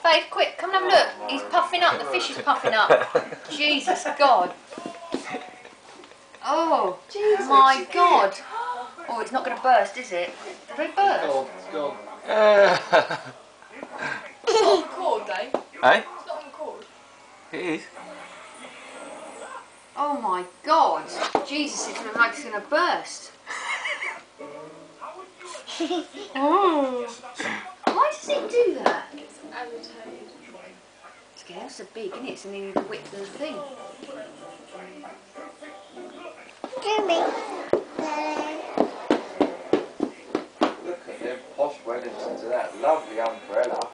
Faith, quick, come and have a look. He's puffing up. The fish is puffing up. Jesus God. Oh, Jesus, my God. Oh, it's not going to burst, is it? Did they burst? It's gone. It's not on cord, Dave. Eh? It's not on cord. It is. Oh my God. Jesus, it looks like it's going to burst. Oh. Why does it do that? It's agitated. It's getting so big, isn't it? It's nearly the width of the thing. Look at them posh Wellingtons to that lovely umbrella.